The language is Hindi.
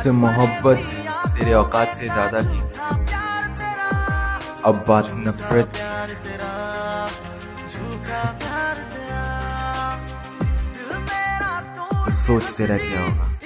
तुझसे मोहब्बत तेरे औकात से ज्यादा की थी, अब बात नफरत की। तो सोच तेरा क्या होगा।